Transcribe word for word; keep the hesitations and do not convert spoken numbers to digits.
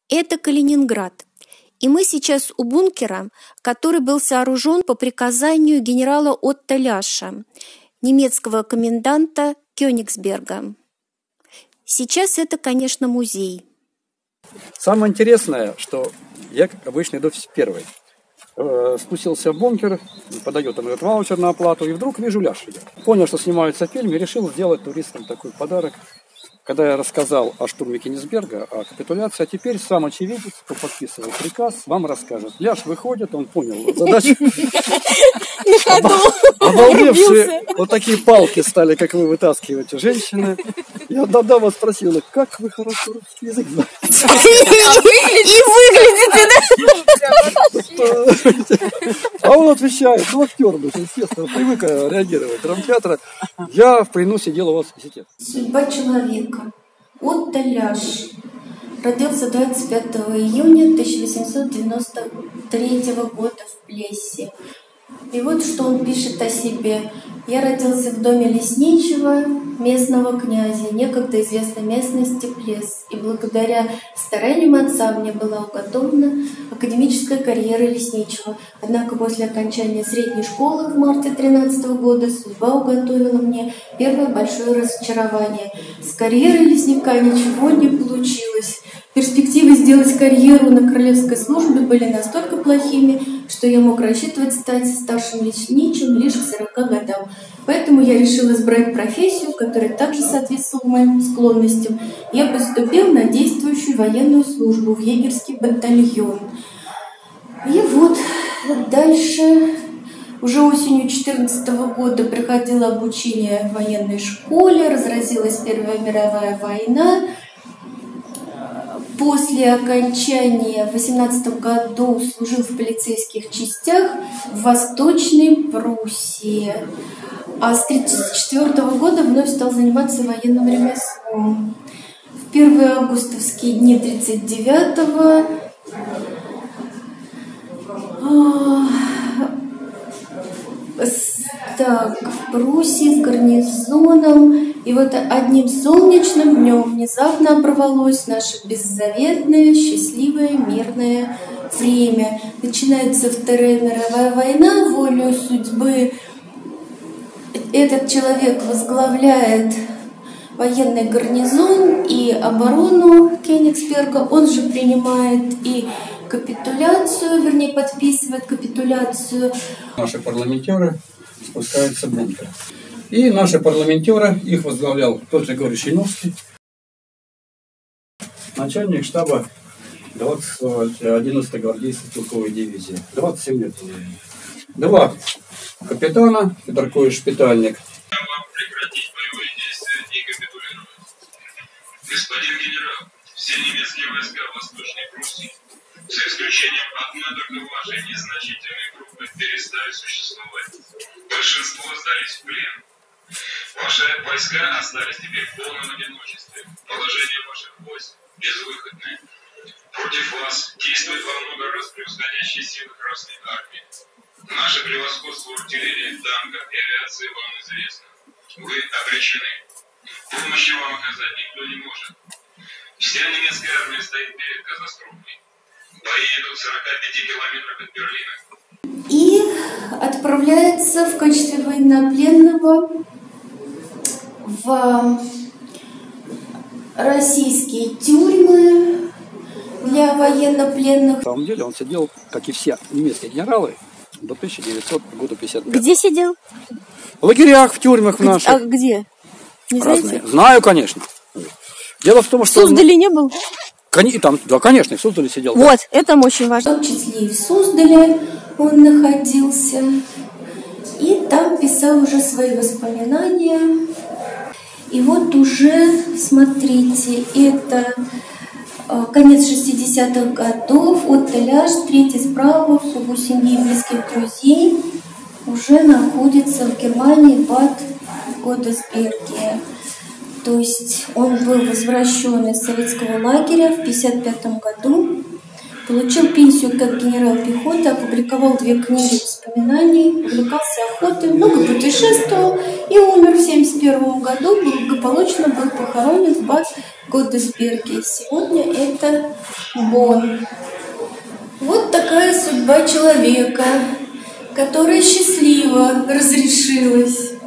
Это Калининград. И мы сейчас у бункера, который был сооружен по приказанию генерала Отто Ляша, немецкого коменданта Кёнигсберга. Сейчас это, конечно, музей. Самое интересное, что я обычно иду первый. Спустился в бункер, подает он этот ваучер на оплату, и вдруг вижу, Ляш идет. Понял, что снимаются фильм, и решил сделать туристам такой подарок. Когда я рассказал о штурме Кёнигсберга, о капитуляции, а теперь сам очевидец, кто подписывал приказ, вам расскажет. Ляш выходит, он понял задачу. Обалдевшие, вот такие палки стали, как вы вытаскиваете, женщины. Я давно вас спросила, как вы хорошо русский язык знаете. И выглядите, да? А он отвечает, ну актер, естественно, привык реагировать. Драмтеатра. Я в плену сидел у вас в десяти. Судьба человека. Отто Ляш родился двадцать пятого июня тысяча восемьсот девяносто третьего года в Плесе. И вот что он пишет о себе. «Я родился в доме лесничего, местного князя, некогда известной местности Плес, и благодаря стараниям отца мне была уготована академическая карьера лесничего. Однако после окончания средней школы в марте тринадцатого года судьба уготовила мне первое большое разочарование. С карьерой лесника ничего не получилось. Перспективы сделать карьеру на королевской службе были настолько плохими, что я мог рассчитывать стать старшим лесничим лишь к сорока годам. Поэтому я решил избрать профессию, которая также соответствовала моим склонностям. Я поступил на действующую военную службу в егерский батальон». И вот дальше, уже осенью две тысячи четырнадцатого года проходило обучение в военной школе, разразилась Первая мировая война. После окончания в восемнадцатом году служил в полицейских частях в Восточной Пруссии. А с тридцать четвёртого года вновь стал заниматься военным ремеслом. В первые августовские дни тридцать девятого так, в Пруссии с гарнизоном. И вот одним солнечным днем внезапно оборвалось наше беззаветное, счастливое, мирное время. Начинается Вторая мировая война, волею судьбы. Этот человек возглавляет военный гарнизон и оборону Кёнигсберга. Он же принимает и капитуляцию, вернее, подписывает капитуляцию. Наши парламентеры спускаются в бункер. И наши парламентеры, их возглавлял тот же Григорий Щиновский, начальник штаба одиннадцатой гвардейской стрелковой дивизии. двадцать семь лет. Два капитана, Федоркович Шпитальник. Прекратить боевые действия и капитулировать. Господин генерал, все немецкие войска в Восточной Пруссии, за исключением одной только вашей незначительной группы, перестали существовать. Большинство сдались в плен. Ваши войска остались теперь в полном одиночестве. Положение ваших войск безвыходное. Против вас действует во много раз превосходящие силы Красной Армии. Наше превосходство в артиллерии, танках и авиации вам известно. Вы обречены. Помощи вам оказать никто не может. Вся немецкая армия стоит перед катастрофой. Бои идут в сорока пяти километрах от Берлина. И отправляется в качестве военнопленного в российские тюрьмы для военнопленных. На самом деле он сидел, как и все немецкие генералы, до тысяча девятисотого года пятьдесят пятого. Где сидел? В лагерях, в тюрьмах в наших. А где? Не Разные. знаете? Знаю, конечно. Дело в том, что... В Суздале не был? Кон... Там, да, конечно, в Суздале сидел. Вот, это очень важно. В том числе и в Суздале он находился. И там писал уже свои воспоминания. И вот уже, смотрите, это конец шестидесятых годов. Отто Ляш, третий справа, в кругу семьи и близких друзей, уже находится в Германии, Бад Годесберге. То есть он был возвращен из советского лагеря в тысяча девятьсот пятьдесят пятом году, получил пенсию как генерал пехоты, опубликовал две книги воспоминаний, увлекался охотой, много путешествовал и умер в семьдесят первом году, благополучно был похоронен в Бад Годесберге. Сегодня это Бон. Вот такая судьба человека, которая счастливо разрешилась.